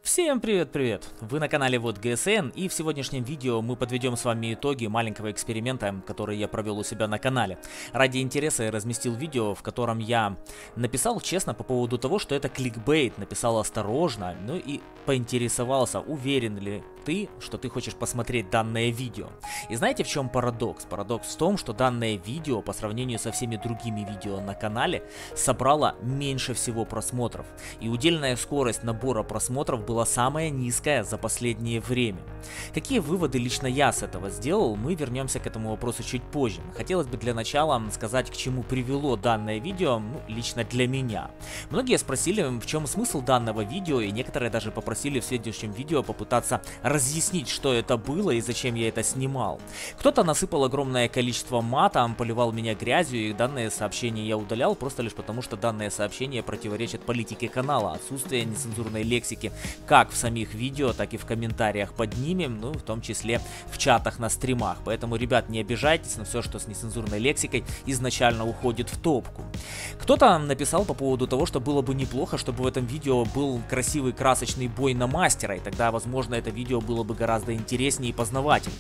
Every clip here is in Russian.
Всем привет-привет! Вы на канале Вот ГСН, и в сегодняшнем видео мы подведем с вами итоги маленького эксперимента, который я провел у себя на канале. Ради интереса я разместил видео, в котором я написал честно по поводу того, что это кликбейт, написал осторожно, ну и поинтересовался, уверен ли ты, что ты хочешь посмотреть данное видео. И знаете, в чем парадокс? Парадокс в том, что данное видео по сравнению со всеми другими видео на канале собрало меньше всего просмотров, и удельная скорость набора просмотров была самая низкая за последнее время. Какие выводы лично я с этого сделал, мы вернемся к этому вопросу чуть позже. Хотелось бы для начала сказать, к чему привело данное видео, лично для меня. Многие спросили, в чем смысл данного видео, и некоторые даже попросили в следующем видео попытаться разъяснить, что это было и зачем я это снимал. Кто-то насыпал огромное количество мата, поливал меня грязью, и данное сообщение я удалял просто лишь потому, что данное сообщение противоречит политике канала, отсутствие нецензурной лексики как в самих видео, так и в комментариях под ними, ну, в том числе в чатах на стримах. Поэтому, ребят, не обижайтесь, но все, что с нецензурной лексикой, изначально уходит в топку. Кто-то написал по поводу того, что было бы неплохо, чтобы в этом видео был красивый красочный бой на мастера, и тогда, возможно, это видео было бы гораздо интереснее и познавательнее.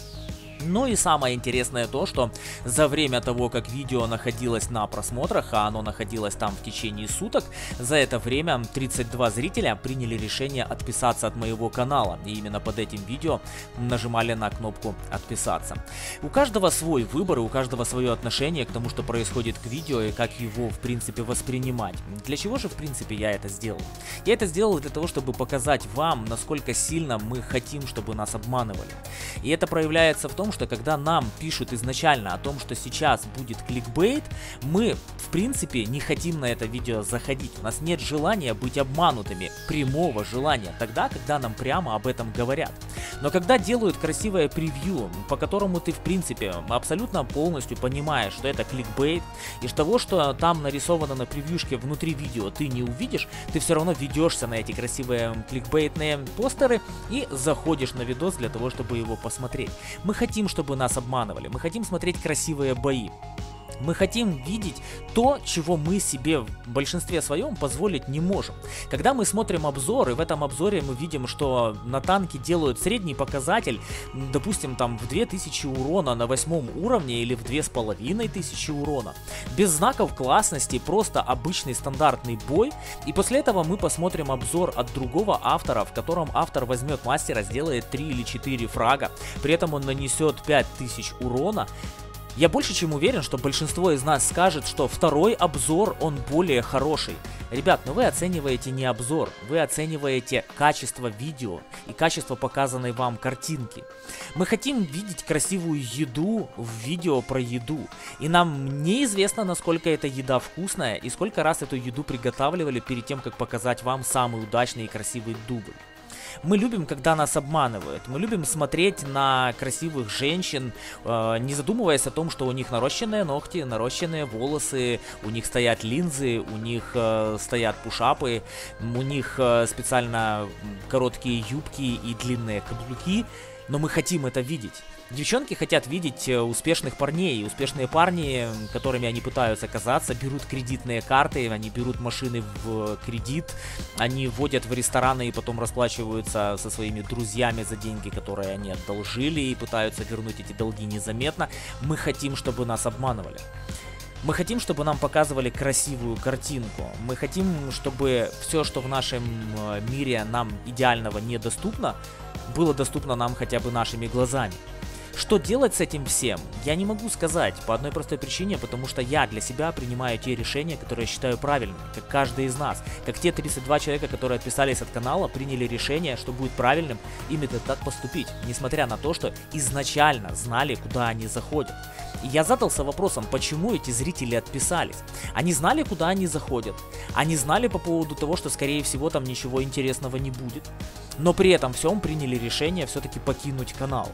Ну и самое интересное то, что за время того, как видео находилось на просмотрах, а оно находилось там в течение суток, за это время 32 зрителя приняли решение отписаться от моего канала. И именно под этим видео нажимали на кнопку «Отписаться». У каждого свой выбор и у каждого свое отношение к тому, что происходит к видео и как его в принципе воспринимать. Для чего же в принципе я это сделал? Я это сделал для того, чтобы показать вам, насколько сильно мы хотим, чтобы нас обманывали. И это проявляется в том, что когда нам пишут изначально о том, что сейчас будет кликбейт, мы в принципе не хотим на это видео заходить. У нас нет желания быть обманутыми, прямого желания, тогда, когда нам прямо об этом говорят. Но когда делают красивое превью, по которому ты в принципе абсолютно полностью понимаешь, что это кликбейт, и того, что там нарисовано на превьюшке внутри видео, ты не увидишь, ты все равно ведешься на эти красивые кликбейтные постеры и заходишь на видос для того, чтобы его посмотреть. Мы хотим, чтобы нас обманывали, мы хотим смотреть красивые бои. Мы хотим видеть то, чего мы себе в большинстве своем позволить не можем. Когда мы смотрим обзор, и в этом обзоре мы видим, что на танке делают средний показатель, допустим, там в 2000 урона на 8 уровне или в 2500 урона, без знаков классности, просто обычный стандартный бой, и после этого мы посмотрим обзор от другого автора, в котором автор возьмет мастера, сделает 3 или 4 фрага, при этом он нанесет 5000 урона. Я больше чем уверен, что большинство из нас скажет, что второй обзор, он более хороший. Ребят, но вы оцениваете не обзор, вы оцениваете качество видео и качество показанной вам картинки. Мы хотим видеть красивую еду в видео про еду. И нам неизвестно, насколько эта еда вкусная и сколько раз эту еду приготавливали перед тем, как показать вам самый удачный и красивый дубль. Мы любим, когда нас обманывают. Мы любим смотреть на красивых женщин, не задумываясь о том, что у них нарощенные ногти, нарощенные волосы, у них стоят линзы, у них стоят пушапы, у них специально короткие юбки и длинные каблуки. Но мы хотим это видеть. Девчонки хотят видеть успешных парней, и успешные парни, которыми они пытаются казаться, берут кредитные карты, они берут машины в кредит, они вводят в рестораны и потом расплачиваются со своими друзьями за деньги, которые они одолжили, и пытаются вернуть эти долги незаметно. Мы хотим, чтобы нас обманывали. Мы хотим, чтобы нам показывали красивую картинку. Мы хотим, чтобы все, что в нашем мире нам идеального недоступно, было доступно нам хотя бы нашими глазами. Что делать с этим всем, я не могу сказать по одной простой причине, потому что я для себя принимаю те решения, которые я считаю правильными, как каждый из нас. Как те 32 человека, которые отписались от канала, приняли решение, что будет правильным именно так поступить, несмотря на то, что изначально знали, куда они заходят. И я задался вопросом, почему эти зрители отписались. Они знали, куда они заходят, они знали по поводу того, что скорее всего там ничего интересного не будет, но при этом всем приняли решение все-таки покинуть канал.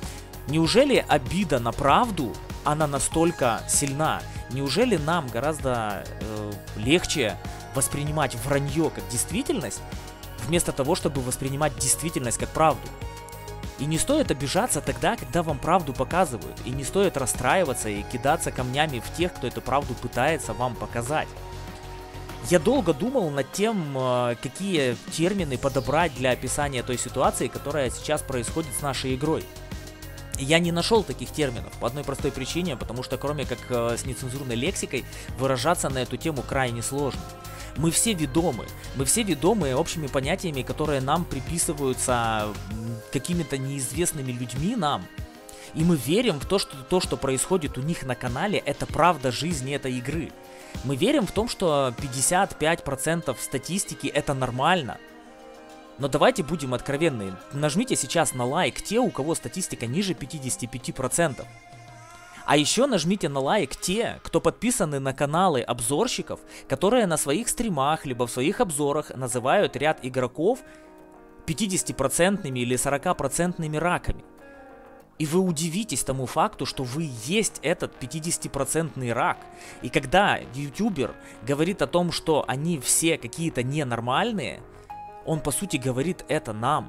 Неужели обида на правду, она настолько сильна? Неужели нам гораздо легче воспринимать вранье как действительность, вместо того, чтобы воспринимать действительность как правду? И не стоит обижаться тогда, когда вам правду показывают, и не стоит расстраиваться и кидаться камнями в тех, кто эту правду пытается вам показать. Я долго думал над тем, какие термины подобрать для описания той ситуации, которая сейчас происходит с нашей игрой. Я не нашел таких терминов по одной простой причине, потому что кроме как с нецензурной лексикой выражаться на эту тему крайне сложно. Мы все ведомы общими понятиями, которые нам приписываются какими-то неизвестными людьми нам. И мы верим в то, что происходит у них на канале, это правда жизни этой игры. Мы верим в том, что 55% статистики это нормально. Но давайте будем откровенны. Нажмите сейчас на лайк те, у кого статистика ниже 55%. А еще нажмите на лайк те, кто подписаны на каналы обзорщиков, которые на своих стримах, либо в своих обзорах называют ряд игроков 50% или 40% раками. И вы удивитесь тому факту, что вы есть этот 50% рак. И когда ютубер говорит о том, что они все какие-то ненормальные, он по сути говорит это нам.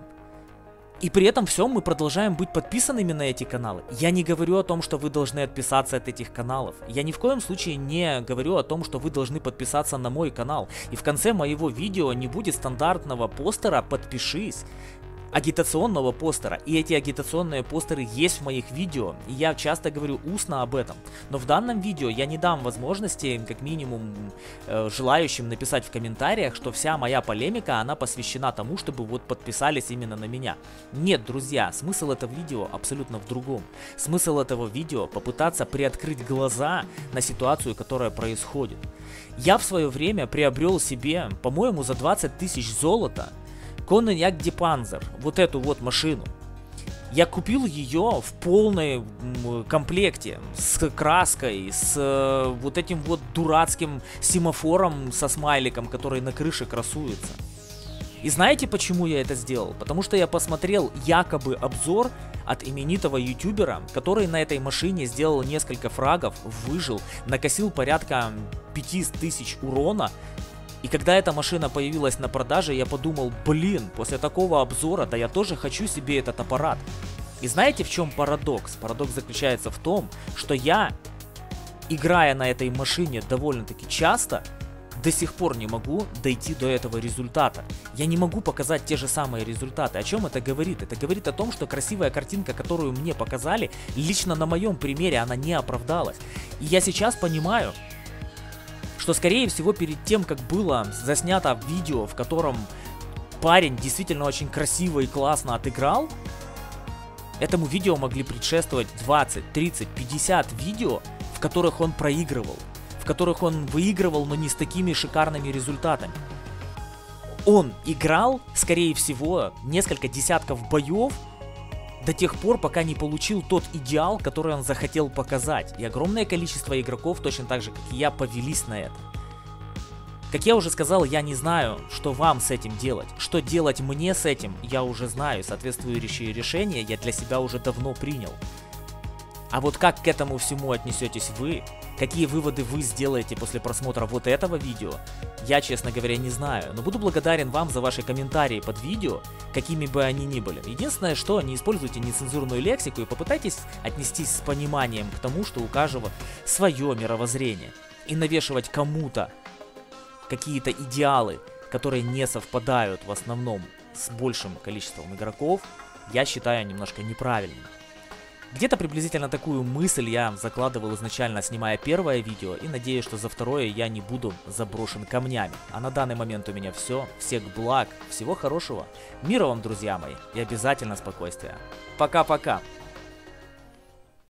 И при этом всем мы продолжаем быть подписанными на эти каналы. Я не говорю о том, что вы должны отписаться от этих каналов. Я ни в коем случае не говорю о том, что вы должны подписаться на мой канал. И в конце моего видео не будет стандартного постера «Подпишись», агитационного постера, и эти агитационные постеры есть в моих видео, и я часто говорю устно об этом, но в данном видео я не дам возможности, как минимум, желающим написать в комментариях, что вся моя полемика, она посвящена тому, чтобы вот подписались именно на меня. Нет, друзья, смысл этого видео абсолютно в другом. Смысл этого видео попытаться приоткрыть глаза на ситуацию, которая происходит. Я в свое время приобрел себе, по-моему, за 20 тысяч золота Koenigsegg Die Panzer, вот эту вот машину. Я купил ее в полном комплекте, с краской, с вот этим вот дурацким семафором со смайликом, который на крыше красуется. И знаете, почему я это сделал? Потому что я посмотрел якобы обзор от именитого ютубера, который на этой машине сделал несколько фрагов, выжил, накосил порядка 5000 урона. И когда эта машина появилась на продаже, я подумал, блин, после такого обзора, да я тоже хочу себе этот аппарат. И знаете, в чем парадокс? Парадокс заключается в том, что я, играя на этой машине довольно-таки часто, до сих пор не могу дойти до этого результата. Я не могу показать те же самые результаты. О чем это говорит? Это говорит о том, что красивая картинка, которую мне показали, лично на моем примере она не оправдалась. И я сейчас понимаю, что скорее всего перед тем, как было заснято видео, в котором парень действительно очень красиво и классно отыграл, этому видео могли предшествовать 20, 30, 50 видео, в которых он проигрывал, в которых он выигрывал, но не с такими шикарными результатами. Он играл, скорее всего, несколько десятков боев до тех пор, пока не получил тот идеал, который он захотел показать. И огромное количество игроков, точно так же, как и я, повелись на это. Как я уже сказал, я не знаю, что вам с этим делать. Что делать мне с этим, я уже знаю. Соответствующие решения я для себя уже давно принял. А вот как к этому всему отнесетесь вы, какие выводы вы сделаете после просмотра вот этого видео, я, честно говоря, не знаю. Но буду благодарен вам за ваши комментарии под видео, какими бы они ни были. Единственное, что не используйте нецензурную лексику и попытайтесь отнестись с пониманием к тому, что у каждого свое мировоззрение. И навешивать кому-то какие-то идеалы, которые не совпадают в основном с большим количеством игроков, я считаю немножко неправильным. Где-то приблизительно такую мысль я закладывал изначально, снимая первое видео, и надеюсь, что за второе я не буду заброшен камнями. А на данный момент у меня все. Всех благ, всего хорошего, мира вам, друзья мои, и обязательно спокойствия. Пока-пока.